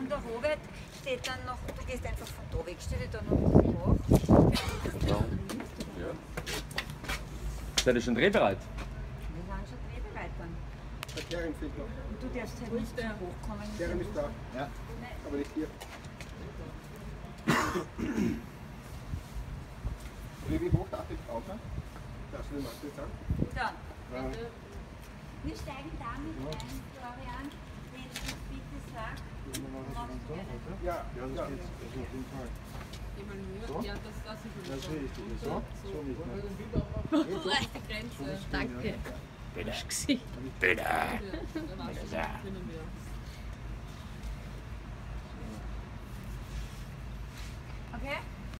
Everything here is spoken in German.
der Robert steht dann noch, du gehst einfach von da weg, stell dich da noch hoch. Ja. Seid ihr schon drehbereit? Wir waren schon drehbereit dann. Der Kerem fehlt noch. Und du darfst halt nicht hochkommen. Kerem ist da. Ja. Aber nicht hier. Wie hoch darf ich raus? Darfst du den Maske sagen? Da. Ja. Wir steigen damit ein, Florian, wenn du bitte sagst. Ja, Ja, das geht. Das ist auf jeden Fall. So? Ja, das ist Das ist richtig. So? So nicht mehr. die Grenze. Danke. Bitte. Gesicht. Bitte. Da war schon drinnen wieder.